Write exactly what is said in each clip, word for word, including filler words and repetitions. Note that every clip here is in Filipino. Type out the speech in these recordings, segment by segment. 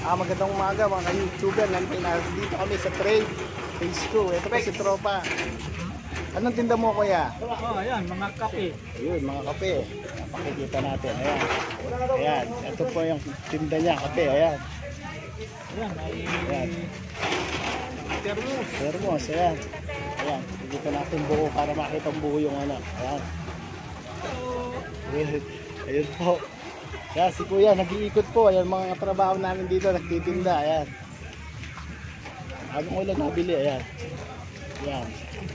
Ah, magandang umaga mga ka-YouTuber. Nandito kami sa trade phase two. Ito pa si Tropa. Anong tinda mo, kuya? Oh, ayan, mga kape. Ayun, mga kape. Pakikita natin. Ayan. Ayan. Ito po yung tinda niya, kape. Ayan. Ayan, ay Ayan. termos. Termos. Ayan. Ayan. Pakikita natin buo para makita buo yung ano. Ayan. Ayun. Ayun po. Ayan, si kuya nag-iikot po. Ayan, mga trabaho namin dito nagtitinda. Ayan. Anong ulan nabili? Ayan. Ayan.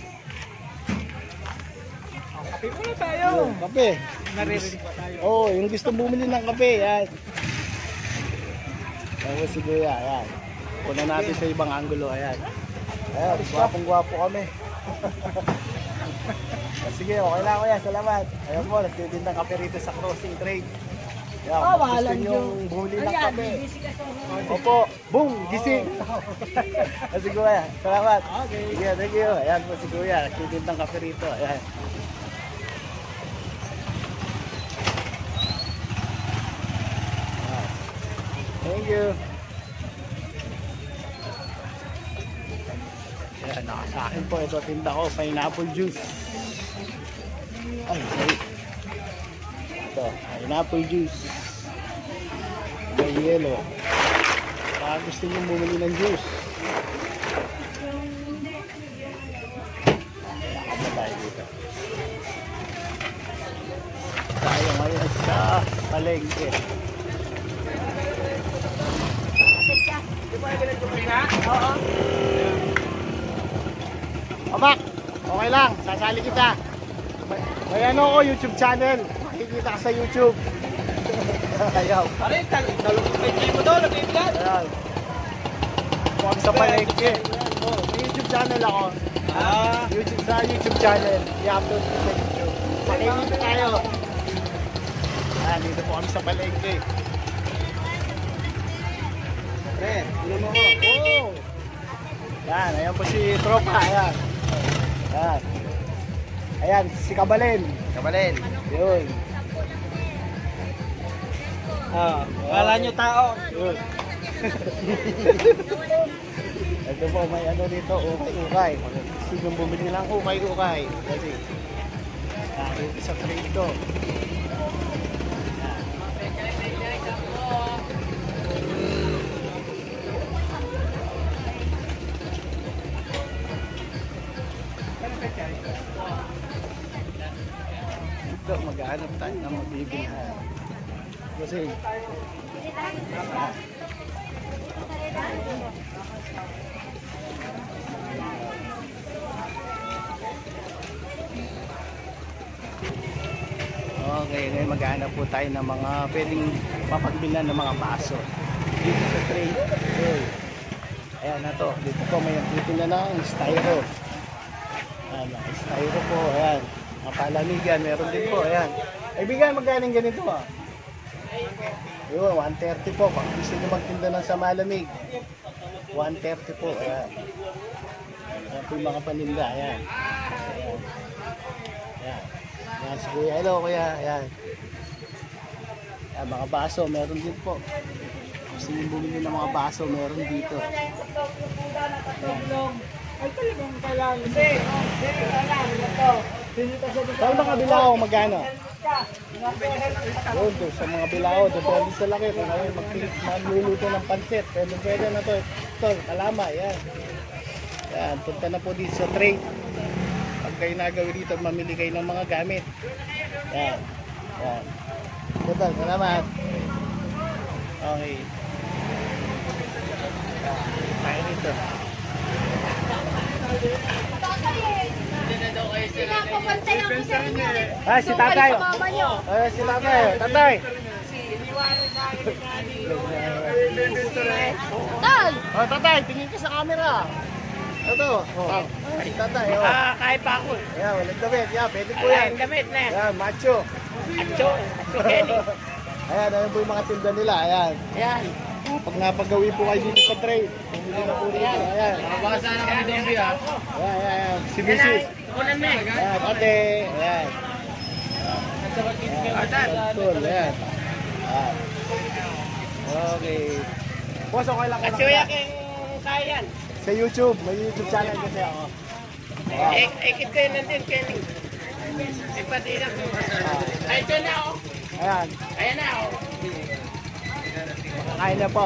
Kape muna tayo. Ayun, kape. Naririnig pa tayo. Oo, oh, yung gusto bumili ng kape. Ayan. Tapos si kuya. Ayan. Una natin sa ibang angulo. Ayan. Ayan, gwapong gwapo kami. Sige, okay na kuya. Salamat. Ayan po, nagtitindang kape rito sa Crossing Trade. Ayan, Oh, gusto bahala nyo nyo. bumili ng Ayan, kape. busy ka sa Opo, boom, gising. Sige kuya, salamat. Okay. Sige, thank you. Ayan po si kuya, nagtitindang kape rito. Ayan. Ayan. Thank you. Ayan, nasa akin po ito tinda ko, pineapple juice. Ay, sorry. Ito, pineapple juice. May yelo. Baka gusto nyo bumili ng juice. Kaya ka tayo dito. Tayo ngayon sa palengke. Oo. Abak, okay lang. Sasali kita. May, may ano ko, YouTube channel. Makikita ka sa YouTube. Ayaw. Aray, talong mo daw, nag-i-vlog. Ayan. Huwag sa palengke. Oh, may YouTube channel ako. Ah, YouTube sa YouTube channel. I-upload ko sa YouTube. Makikita tayo. Ayan, dito po kami sa palengke. pre, ulo mo ko. Oh! Ayan, ayan po si Tropa. Ayan. Ayan. Ayan, si Kabalen. Kabalin. Yun. Ah, kala nyo tao. Yun. Ito po, may ano dito, ukay-ukay. Gusto nyo bumili lang ukay-ukay. Kasi, kahit sa trade ko. Dito, maghahanap tayo ng mabibilhan. Kasi, okay, ngayon maghahanap po tayo ng mga pwedeng mapagbilan ng mga baso dito sa trade. Okay. Ayan na to, dito po may dito na ng styro. Ayan, styro po, ayan. Mga palamigan, meron din po, ayan. Ay bigyan, magkaling ganito ah. Yun, one thirty po. Pag gusto nyo magtinda ng sa malamig, one thirty po, ayan. Ayan po yung mga paninda, ayan. Ayan. Ayan. Ayan, si Kuya. Hello, Kuya. Ayan. Ayan, mga baso, meron din po. Gusto nyo bumili ng mga baso, meron dito. Ayan. Ay, talagang kailangan. Hindi, hindi, kailangan ito. Saan mga bilao, magkano? Yun, doon, sa mga bilao, depende sa laki. Kung kayo magluluto ng pansit, pwede pwede na to. Ito, kalama, yan. Yan, punta na po dito sa trade. Pag kayo nagawin dito, mamili kayo ng mga gamit. Yan. Yan. Total, salamat. Okay. Yan, tayo dito. Pinapapantay ako sa inyo. Ah, si tatay. Sa mama nyo. Eh, si tatay. Tatay. Tal! Oh, tatay, tingin ka sa camera. Ito. Oh. Si tatay. Oh. Ah, kahit pa ako. Yan, walang damit. Yan, pwede po Wala yan. yung damit na. Yan, macho. Acho. Acho, Kenny. Ayan, ayan po yung mga tinda nila. Ayan. Yan. Pag napagawi po kayo dito sa trade, bumili na po dito. Ayan. Baka sana kami doon biya. Ayan, ayan, ayan. Si missus. Kunan me. Ayan, ate. Ayan. Ayan, Tol, ayan. Ayan. Okay. Boss, okay lang ko At siya kang kayan. sa YouTube, may YouTube channel kasi ako. Eh, ikit kayo nandun, Kenny. May padina ko. Ay, ito na ako. Ayan, Ayan na ako. makakain na po.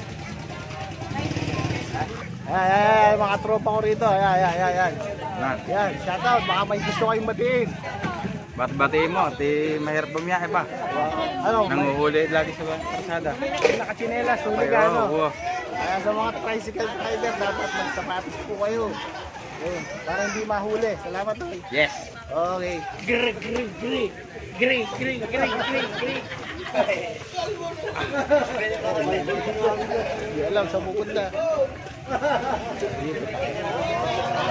Ayan, ayan, ayan, mga tropa ko rito. Ayan, ayan, ayan, ayan. Nan. Ayan, shoutout, baka may gusto kayong batiin. Bat-batiin mo, ti mahirap bumiyahe ba? Ano, may Nanguhuli lagi sa kalsada. nakachinelas, huli Ay, ka, oo, ano? oo. Kaya sa mga tricycle rider, dapat magsapatos po kayo. Ayun, para hindi mahuli. Salamat, Toy. Yes. Okay. Gri, gri, gri. Gri, gri, gri, gri, gri. Hindi alam sa pupunta. Dito pa.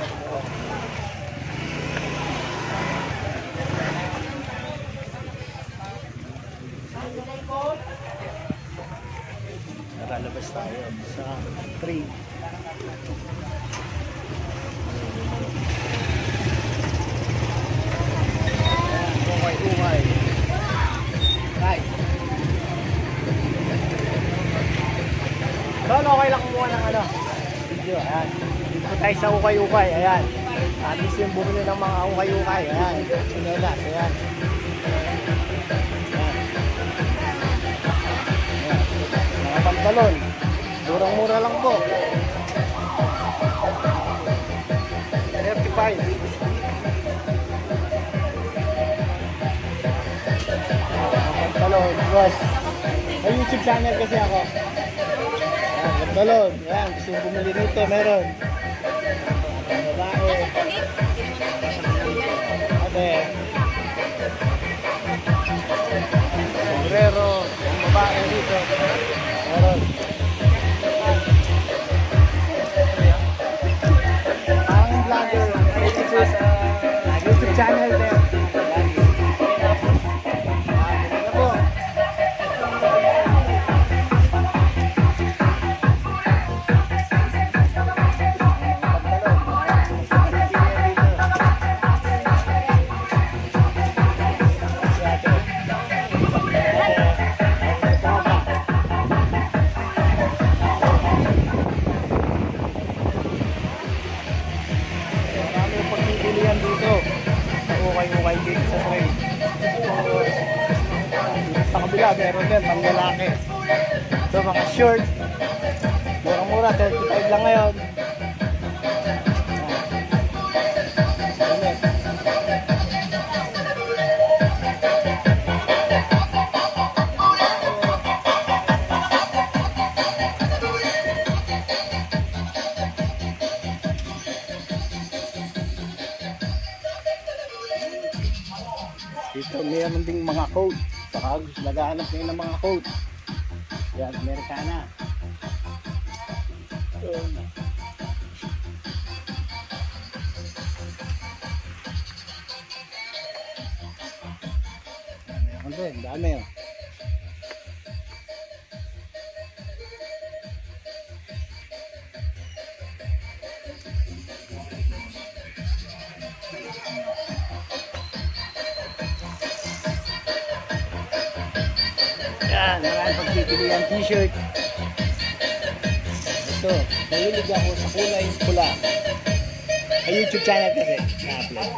Nakalabas tayo sa train. Umay-umay. Right. Ron, okay lang kumuha ng ano? Video, ayan. Dito tayo sa ukay-ukay, ayan. At least yung bumili ng mga ukay-ukay, ayan. Sinelas, ayan. Ayan. Ayan. Mga pantalon. Murang-mura lang po. thirty-five. Pantalon, boss. May YouTube channel kasi ako. Ayan, pantalon. Ayan, gusto yung bumili nito, meron. Babae. Ate. Sombrero. Yung babae dito. Meron. Ang vlogger. YouTube channel din. Ano po? Marami yung pagpipilian dito. Ukay-ukay dito sa train. Dito sa kabila, meron din, pang lalaki. Ito mga short. Murang-mura, thirty-five lang ngayon. Ayan. Dito meron ding mga coat. Baka naghahanap kayo ng mga coat. Yan, Amerikana. Yun. Yan, meron din. Dami oh. Yan, maraming pagpipilian t-shirt. Ito, nahilig ako sa kulay pula. Ay, YouTube channel kasi. Na-upload.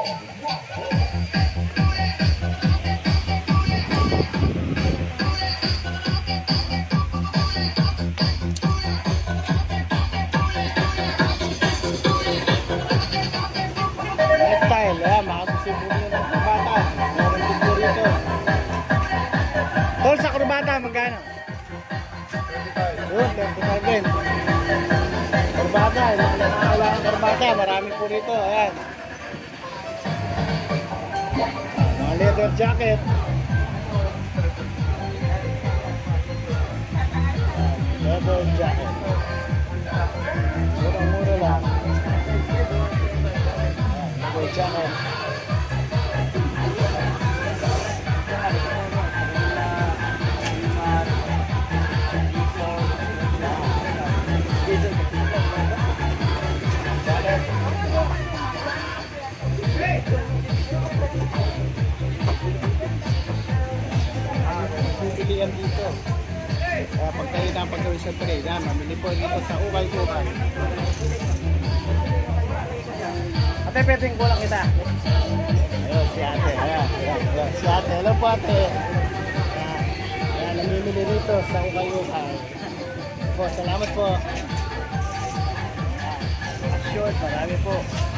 Reptile, ayan, makagustubo nyo ng bata. Meron din po rito. Tol, sa kurbata, magkano? Yun, thirty-five din. Kurbata, mga nakakailangan kurbata, marami po rito, ayan. Mga leather jacket. Leather jacket. Mura-mura lang. Leather jacket. Pipilian dito. Kaya pag kayo na pag styro sa tray. Yan, mamili po dito sa ukay-ukay. Ate, pwedeng kulang kita. Ayun, si ate. Ayan, ayan, ayan. Si ate. Hello po ate. Ayan, ayan namimili dito sa ukay-ukay. Po, salamat po. Ayan, short, marami po.